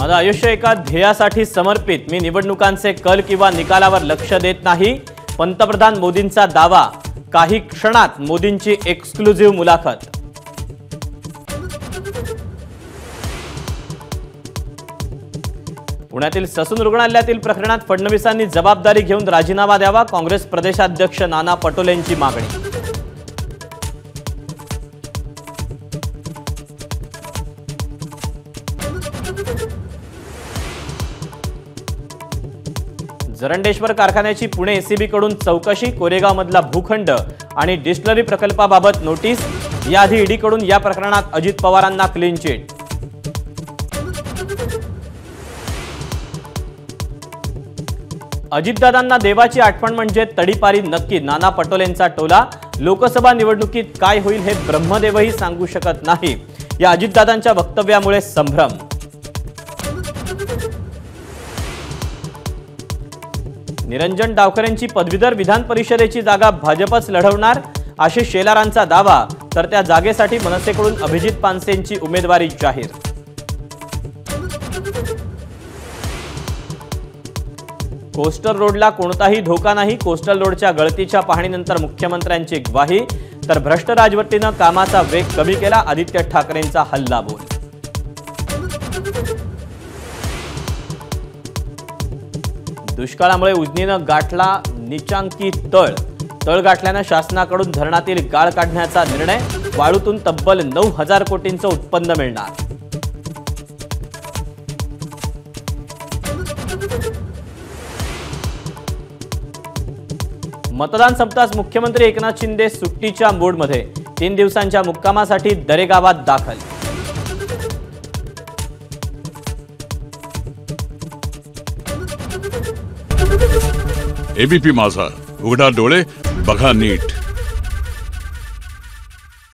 माझं आयुष्य एका ध्येयासाठी समर्पित, मी निवडणुकांचे कल किंवा निकालावर लक्ष देत नाही, पंतप्रधान मोदींचा दावा। काही क्षणात मोदींची एक्सक्लुझिव्ह मुलाखत। पुण्यातील ससून रुग्णालयातील प्रकरणात फडणवीसांनी जबाबदारी घेऊन राजीनामा द्यावा, काँग्रेस प्रदेशाध्यक्ष नाना पटोलेंची मागणी। जरंडेश्वर कारखान्याची पुणे एसीबी कडून चौकशी, कोरेगाव मधला भूखंड आणि डिस्टिलरी प्रकल्पाबाबत नोटीस। याआधी ईडी कडून या प्रकरणात अजित पवारांना क्लीन चिट। अजितदादांना देवाची आठवण म्हणजे तडीपारी नक्की, नाना पटोलेंचा टोला। लोकसभा निवडणुकीत काय होईल हे ब्रह्मदेवही सांगू शकत नाही, या अजितदादांच्या वक्तव्यामुळे संभ्रम। निरंजन डावखरेंची पदवीधर विधान परिषदेची जागा भाजपच लढवणार, आशिष शेलारांचा दावा, तर त्या जागेसाठी मनसेकडून अभिजित पानसेंची उमेदवारी जाहीर। कोस्टल रोडला कोणताही धोका नाही, कोस्टल रोडच्या गळतीच्या पाहणीनंतर मुख्यमंत्र्यांची ग्वाही, तर भ्रष्ट राजवटीनं कामाचा वेग कमी केला, आदित्य ठाकरेंचा हल्लाबोल। दुष्काळामुळे उजनीनं गाठला निचांकी तळ गाठल्यानं शासनाकडून धरणातील गाळ काढण्याचा निर्णय, वाळूतून तब्बल 9,000 कोटींचं उत्पन्न मिळणार। मतदान संपताच मुख्यमंत्री एकनाथ शिंदे सुट्टीच्या मोडमध्ये, 3 दिवसांच्या मुक्कामासाठी दरेगावात दाखल। एबीपी माझा, उघडा डोळे बघा नीट।